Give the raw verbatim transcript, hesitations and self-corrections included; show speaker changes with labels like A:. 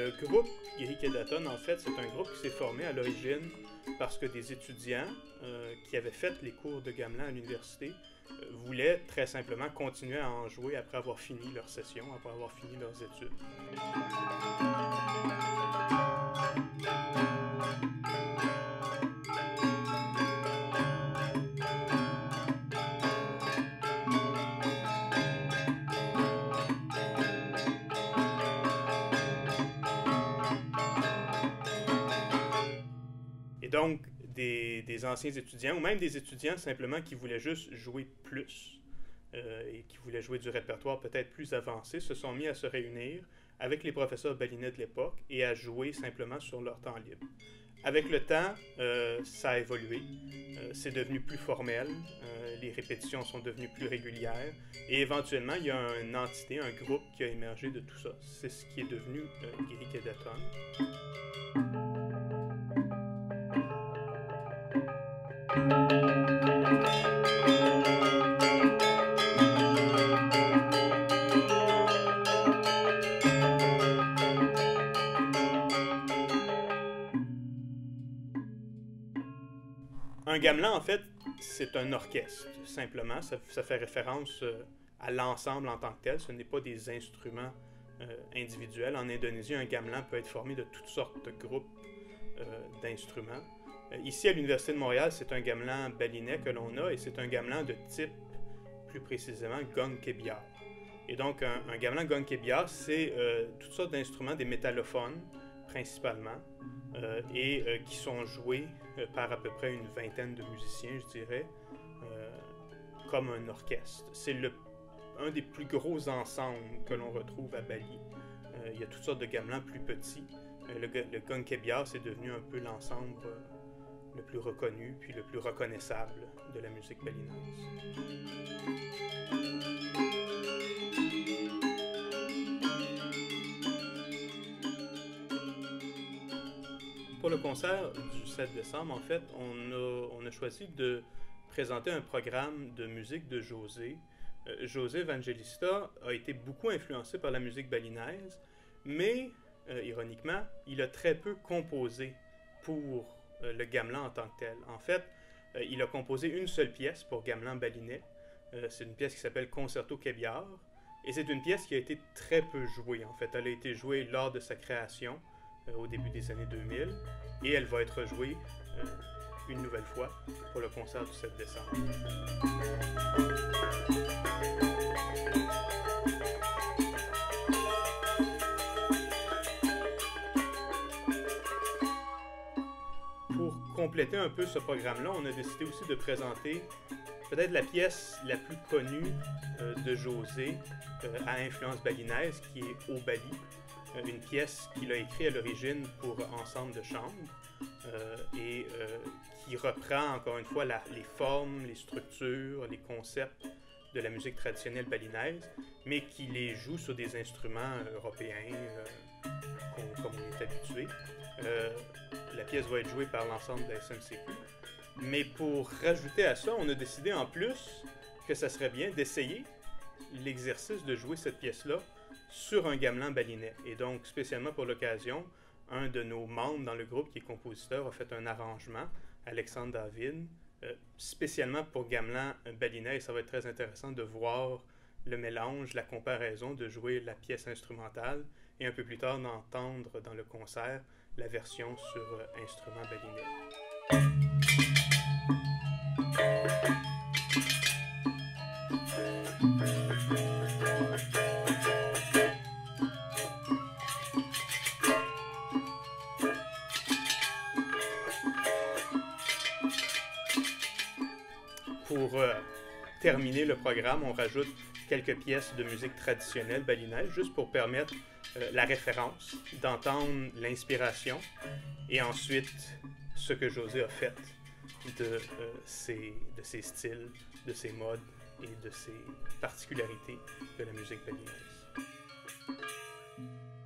A: Le groupe Guéry Kedaton, en fait, c'est un groupe qui s'est formé à l'origine parce que des étudiants euh, qui avaient fait les cours de gamelan à l'université euh, voulaient très simplement continuer à en jouer après avoir fini leur session, après avoir fini leurs études. Et donc, des, des anciens étudiants, ou même des étudiants simplement qui voulaient juste jouer plus euh, et qui voulaient jouer du répertoire peut-être plus avancé, se sont mis à se réunir avec les professeurs balinais de l'époque et à jouer simplement sur leur temps libre. Avec le temps, euh, ça a évolué, euh, c'est devenu plus formel, euh, les répétitions sont devenues plus régulières et éventuellement, il y a une entité, un groupe qui a émergé de tout ça. C'est ce qui est devenu euh, Guéry Kedaton. Un gamelan, en fait, c'est un orchestre, simplement. Ça, ça fait référence euh, à l'ensemble en tant que tel. Ce n'est pas des instruments euh, individuels. En Indonésie, un gamelan peut être formé de toutes sortes de groupes euh, d'instruments. Euh, ici, à l'Université de Montréal, c'est un gamelan balinais que l'on a, et c'est un gamelan de type, plus précisément, gong kebiar. Et donc, un, un gamelan gong kebiar, c'est euh, toutes sortes d'instruments, des métallophones, principalement, euh, et euh, qui sont joués euh, par à peu près une vingtaine de musiciens, je dirais, euh, comme un orchestre. C'est le, un des plus gros ensembles que l'on retrouve à Bali. Euh, il y a toutes sortes de gamelans plus petits. Euh, le, le gong kebiar, c'est devenu un peu l'ensemble euh, le plus reconnu, puis le plus reconnaissable de la musique balinaise. Pour le concert du sept décembre, en fait, on a, on a choisi de présenter un programme de musique de José. Euh, José Evangelista a été beaucoup influencé par la musique balinaise, mais, euh, ironiquement, il a très peu composé pour euh, le gamelan en tant que tel. En fait, euh, il a composé une seule pièce pour gamelan balinais. Euh, c'est une pièce qui s'appelle Concerto Kebiar, et c'est une pièce qui a été très peu jouée. En fait, elle a été jouée lors de sa création, Euh, au début des années deux mille, et elle va être jouée euh, une nouvelle fois pour le concert du sept décembre. Pour compléter un peu ce programme-là, on a décidé aussi de présenter peut-être la pièce la plus connue euh, de José euh, à influence balinaise, qui est Au Bali. Une pièce qu'il a écrite à l'origine pour ensemble de chambre euh, et euh, qui reprend encore une fois la, les formes, les structures, les concepts de la musique traditionnelle balinaise, mais qui les joue sur des instruments européens euh, comme on est habitué. Euh, la pièce va être jouée par l'ensemble de la S M C Q. Mais pour rajouter à ça, on a décidé en plus que ça serait bien d'essayer l'exercice de jouer cette pièce-là sur un gamelan balinais. Et donc, spécialement pour l'occasion, un de nos membres dans le groupe qui est compositeur a fait un arrangement, Alexandre David, euh, spécialement pour gamelan balinais. Et ça va être très intéressant de voir le mélange, la comparaison, de jouer la pièce instrumentale et un peu plus tard d'entendre dans le concert la version sur euh, instrument balinais. Pour euh, terminer le programme, on rajoute quelques pièces de musique traditionnelle balinaise, juste pour permettre euh, la référence, d'entendre l'inspiration, et ensuite ce que José a fait de, euh, ses, de ses styles, de ses modes et de ses particularités de la musique balinaise.